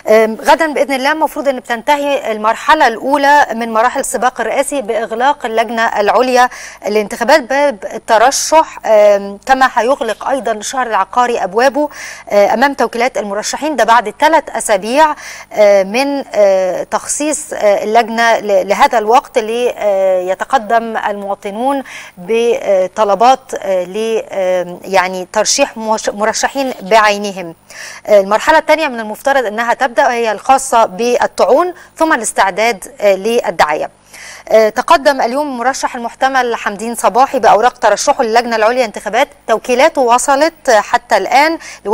غدا باذن الله المفروض ان بتنتهي المرحله الاولى من مراحل السباق الرئاسي باغلاق اللجنه العليا لانتخابات باب الترشح، كما هيغلق ايضا الشهر العقاري ابوابه امام توكيلات المرشحين، ده بعد 3 أسابيع من تخصيص اللجنه لهذا الوقت ليتقدم المواطنون بطلبات ل يعني ترشيح مرشحين بعينهم. المرحله الثانيه من المفترض انها تبدا وهي الخاصه بالطعون ثم الاستعداد للدعايه. تقدم اليوم المرشح المحتمل حمدين صباحي بأوراق ترشحه للجنة العليا للانتخابات، توكيلاته وصلت حتى الآن ل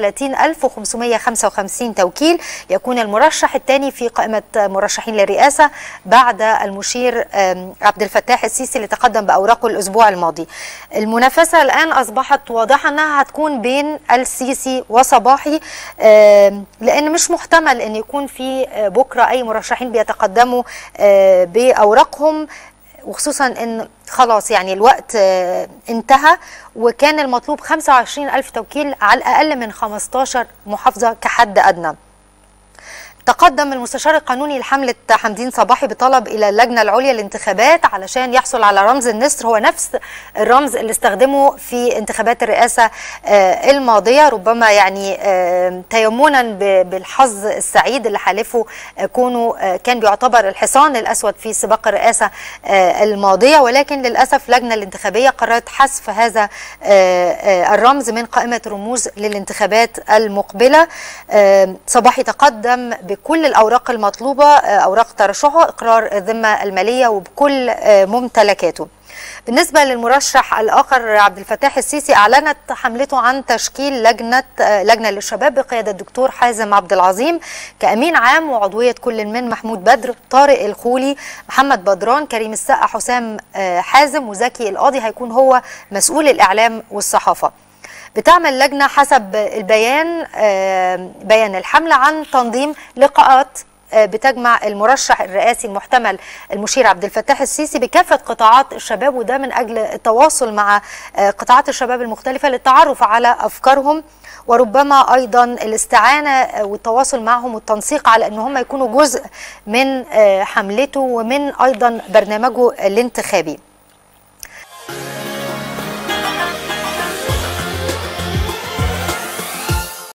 31555 توكيل، يكون المرشح الثاني في قائمة مرشحين للرئاسة بعد المشير عبد الفتاح السيسي اللي تقدم بأوراقه الأسبوع الماضي. المنافسة الآن أصبحت واضحة أنها هتكون بين السيسي وصباحي، لأن مش محتمل أن يكون في بكرة أي مرشحين بيتقدموا بأوراقهم، وخصوصا ان خلاص يعني الوقت انتهى، وكان المطلوب 25,000 توكيل على الأقل من 15 محافظة كحد أدنى. تقدم المستشار القانوني لحملة حمدين صباحي بطلب إلى اللجنة العليا للانتخابات علشان يحصل على رمز النسر، هو نفس الرمز اللي استخدمه في انتخابات الرئاسة الماضية، ربما يعني تيمنا بالحظ السعيد اللي حالفه كونه كان بيعتبر الحصان الأسود في سباق الرئاسة الماضية، ولكن للأسف اللجنة الانتخابية قررت حذف هذا الرمز من قائمة رموز للانتخابات المقبلة. صباحي تقدم بكل الأوراق المطلوبة، أوراق ترشحه، إقرار الذمة المالية وبكل ممتلكاته. بالنسبة للمرشح الآخر عبد الفتاح السيسي، أعلنت حملته عن تشكيل لجنة للشباب بقيادة الدكتور حازم عبد العظيم كأمين عام، وعضوية كل من محمود بدر، طارق الخولي، محمد بدران، كريم السقا، حسام حازم، وزكي القاضي هيكون هو مسؤول الإعلام والصحافة. بتعمل لجنة حسب البيان بيان الحملة عن تنظيم لقاءات بتجمع المرشح الرئاسي المحتمل المشير عبد الفتاح السيسي بكافة قطاعات الشباب، وده من أجل التواصل مع قطاعات الشباب المختلفة للتعرف على أفكارهم، وربما أيضا الاستعانة والتواصل معهم والتنسيق على أن هم يكونوا جزء من حملته ومن أيضا برنامجه الانتخابي.